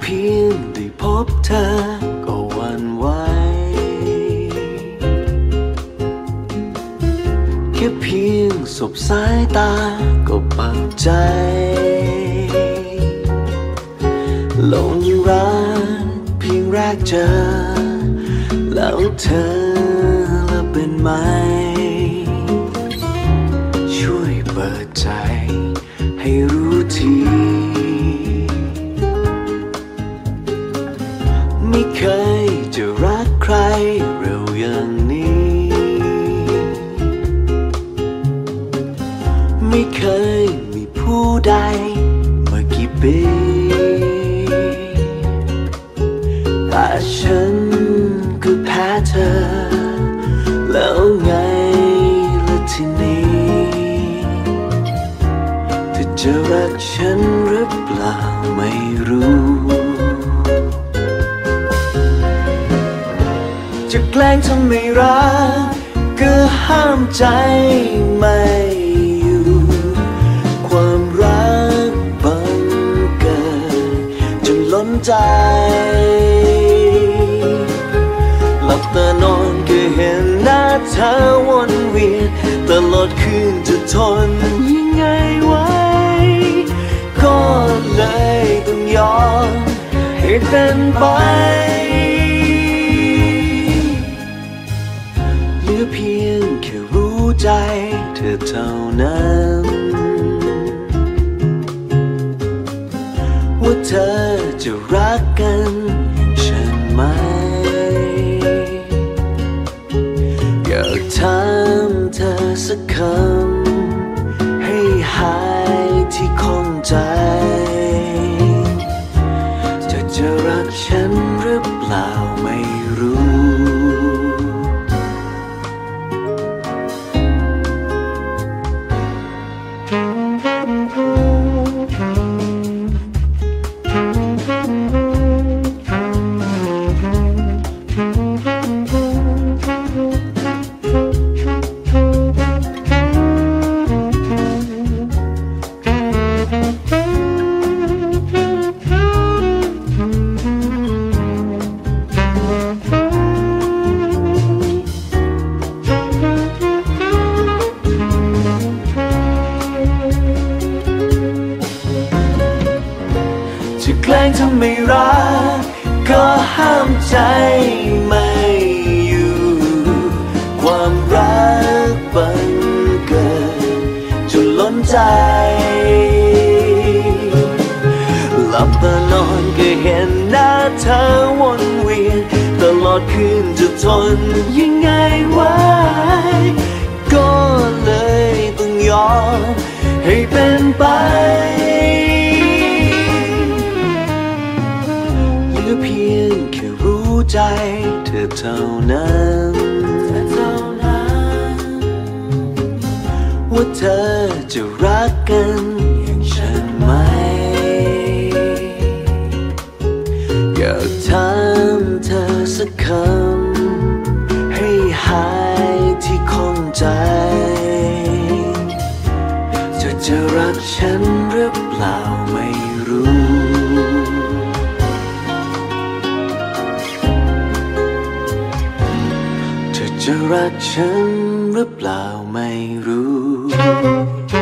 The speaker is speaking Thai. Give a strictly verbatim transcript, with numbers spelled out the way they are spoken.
พียงได้พบเธอก็หวั่นไหวแค่เพียงสบสายตาก็ปักใจหลงรักเพียงแรกเจอแล้วเธอละเป็นไหมช่วยเปิดใจให้รู้ทีไม่เคยจะรักใครเร็วอย่างนี้ไม่เคยมีผู้ใดมากี่ปีแต่ฉันก็แพ้เธอแล้วไงล่ะทีนี้เธอจะรักฉันหรือเปล่าไม่รู้จะแกล้งทำไม่รักก็ห้ามใจไม่อยู่ความรักบังเกิดจนล้นใจหลับตานอนก็เห็นหน้าเธอวนเวียนตลอดคืนจะทนยังไงไว้ก็เลยต้องยอมให้เป็นไปเหลือเพียงแค่รู้ใจเธอเท่านั้นว่าเธอจะรักกันอย่างฉันไหมอยากถามเธอสักคำให้หายที่ข้องใจจะจะรักฉันหรือเปล่าไม่รู้จะแกล้งทำไม่รักก็ห้ามใจไม่อยู่ความรักบังเกิดจนล้นใจหลับตานอนก็เห็นหน้าเธอวนเวียนตลอดคืนจะทนยังไงไว้ก็เลยต้องยอมให้เป็นไปเพียงแค่รู้ใจเธอเท่านั้นว่าเธอจะรักกันอย่างฉันไหมอยากถามเธอสักคำให้หายที่ข้องใจจะจะรักฉันหรือเปล่าไม่รู้จะรักฉันหรือเปล่าไม่รู้